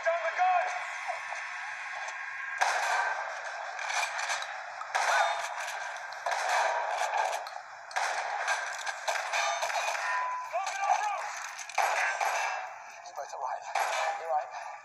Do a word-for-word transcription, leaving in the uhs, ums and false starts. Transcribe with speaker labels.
Speaker 1: down the gun! Look it up, Bruce!
Speaker 2: You both alright? You alright?